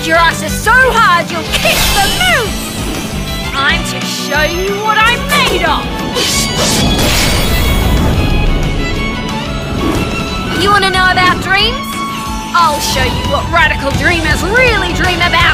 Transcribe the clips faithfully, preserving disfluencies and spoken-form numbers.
your asses so hard you'll kick the moon! Time to show you what I'm made of! You wanna know about dreams? I'll show you what radical dreamers really dream about!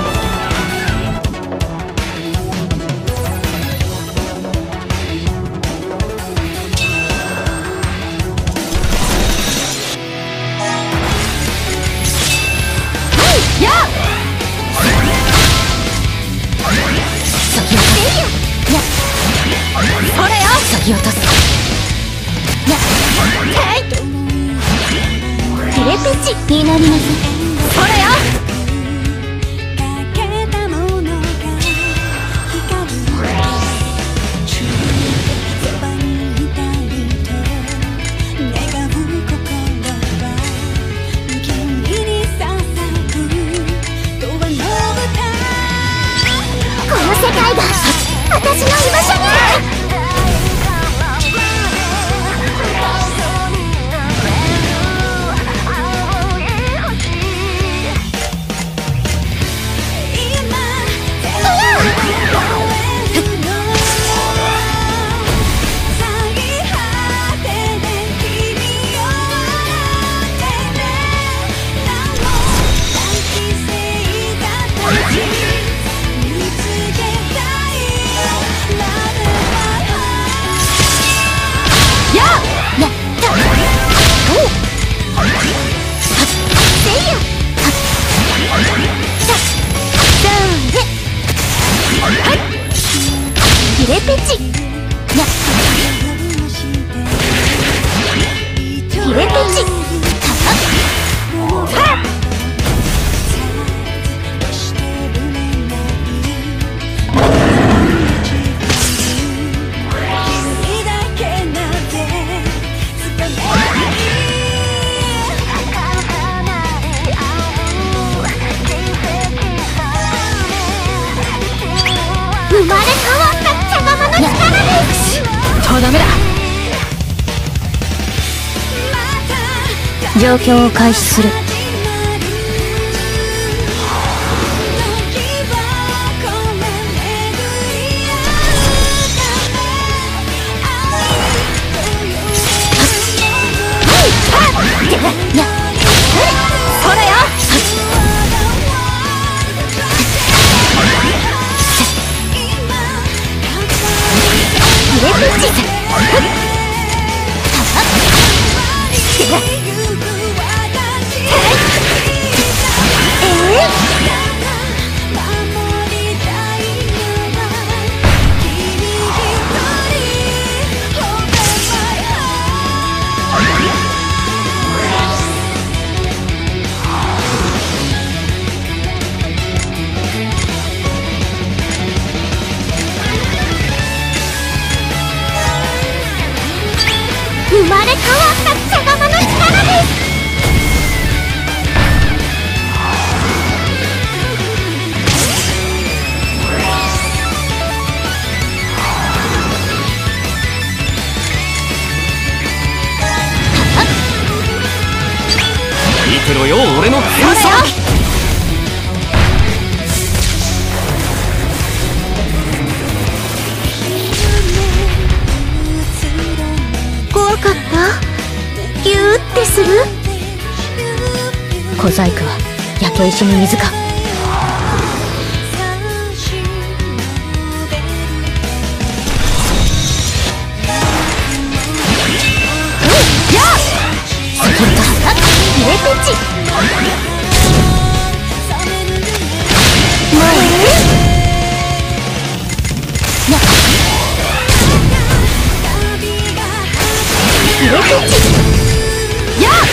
状況を開始する。 生まれ変わった茶釜の力です。 見てろよ、俺の天才。 怖かった？ギューってする？ 小細工は焼け石に水か。 入れペチ。入れペチ。やっ。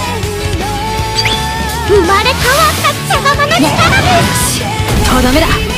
生まれ変わった茶釜の力です。 とどめだ。